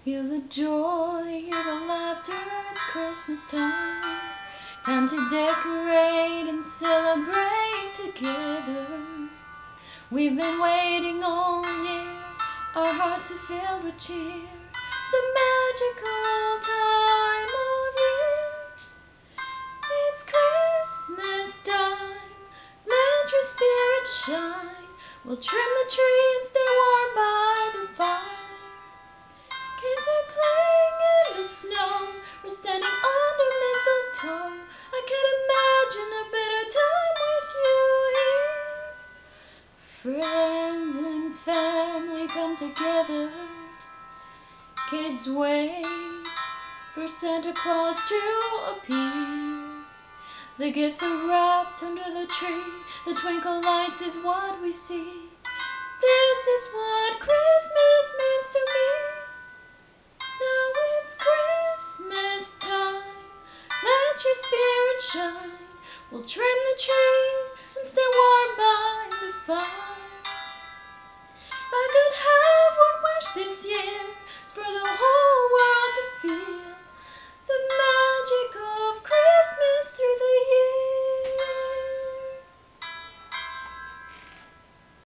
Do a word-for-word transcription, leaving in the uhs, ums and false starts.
Hear the joy, hear the laughter, it's Christmas time. Time to decorate and celebrate together. We've been waiting all year, our hearts are filled with cheer. It's a magical time of year. It's Christmas time, let your spirit shine. We'll trim the tree and stay warm by the fire. Kids are playing in the snow, we're standing under mistletoe. I can't imagine a better time with you here. Friends and family come together. Kids wait for Santa Claus to appear. The gifts are wrapped under the tree, the twinkle lights is what we see. This is what Christmas means to me. Now it's Christmas time, let your spirit shine. We'll trim the tree and stay warm by the fire. If I could have one wish this year, it's for the whole world to feel the magic